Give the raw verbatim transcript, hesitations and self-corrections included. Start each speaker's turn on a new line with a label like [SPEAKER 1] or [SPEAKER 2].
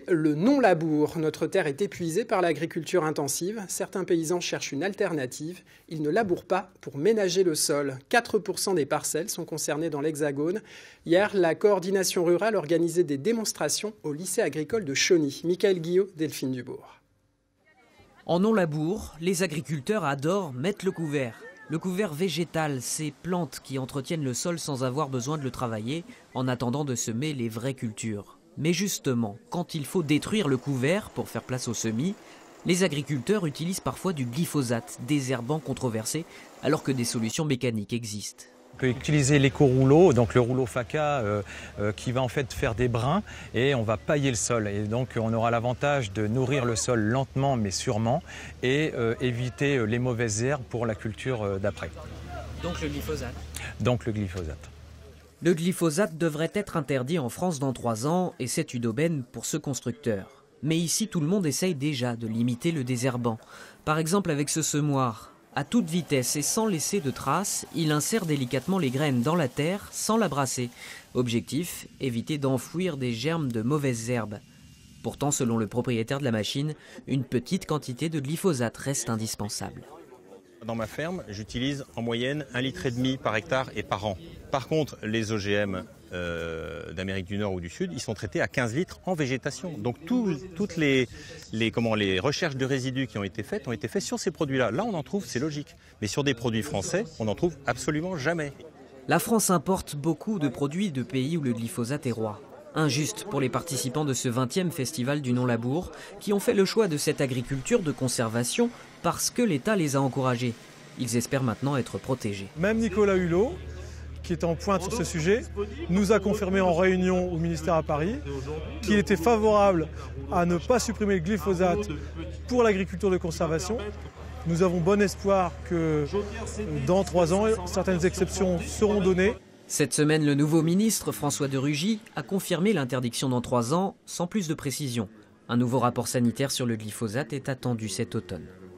[SPEAKER 1] le non-labour. Notre terre est épuisée par l'agriculture intensive. Certains paysans cherchent une alternative. Ils ne labourent pas pour ménager le sol. quatre pour cent des parcelles sont concernées dans l'Hexagone. Hier, la coordination rurale organisait des démonstrations au lycée agricole de Chauny. Michael Guillot, Delphine Dubourg.
[SPEAKER 2] En non-labour, les agriculteurs adorent mettre le couvert. Le couvert végétal, ces plantes qui entretiennent le sol sans avoir besoin de le travailler, en attendant de semer les vraies cultures. Mais justement, quand il faut détruire le couvert pour faire place aux semis, les agriculteurs utilisent parfois du glyphosate, désherbant controversé, alors que des solutions mécaniques existent.
[SPEAKER 3] On peut utiliser l'éco-rouleau, donc le rouleau Faca euh, euh, qui va en fait faire des brins et on va pailler le sol. Et donc on aura l'avantage de nourrir le sol lentement mais sûrement et euh, éviter les mauvaises herbes pour la culture euh, d'après.
[SPEAKER 2] Donc le glyphosate
[SPEAKER 3] Donc le glyphosate.
[SPEAKER 2] Le glyphosate devrait être interdit en France dans trois ans et c'est une aubaine pour ce constructeur. Mais ici tout le monde essaye déjà de limiter le désherbant. Par exemple avec ce semoir. À toute vitesse et sans laisser de traces, il insère délicatement les graines dans la terre sans la brasser. Objectif, éviter d'enfouir des germes de mauvaises herbes. Pourtant, selon le propriétaire de la machine, une petite quantité de glyphosate reste indispensable.
[SPEAKER 4] Dans ma ferme, j'utilise en moyenne un litre et demi par hectare et par an. Par contre, les O G M euh, d'Amérique du Nord ou du Sud, ils sont traités à quinze litres en végétation. Donc tout, toutes les, les, comment, les recherches de résidus qui ont été faites ont été faites sur ces produits-là. Là, on en trouve, c'est logique. Mais sur des produits français, on n'en trouve absolument jamais.
[SPEAKER 2] La France importe beaucoup de produits de pays où le glyphosate est roi. Injuste pour les participants de ce vingtième festival du non-labour qui ont fait le choix de cette agriculture de conservation parce que l'État les a encouragés. Ils espèrent maintenant être protégés.
[SPEAKER 5] Même Nicolas Hulot, qui est en pointe sur ce sujet, nous a confirmé en réunion au ministère à Paris qu'il était favorable à ne pas supprimer le glyphosate pour l'agriculture de conservation. Nous avons bon espoir que dans trois ans, certaines exceptions seront données.
[SPEAKER 2] Cette semaine, le nouveau ministre, François de Rugy, a confirmé l'interdiction dans trois ans, sans plus de précision. Un nouveau rapport sanitaire sur le glyphosate est attendu cet automne.